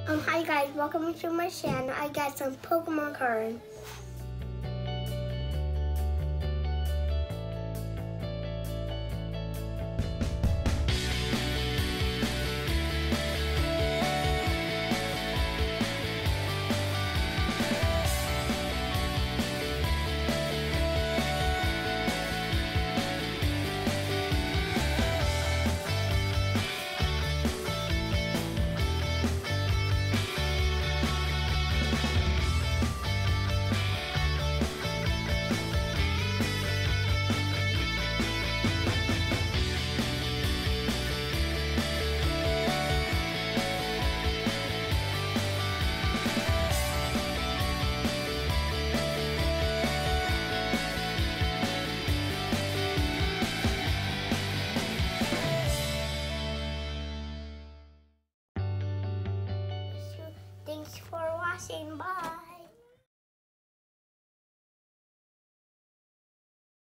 Hi guys, welcome to my channel. I got some Pokemon cards. Thanks for watching. Bye.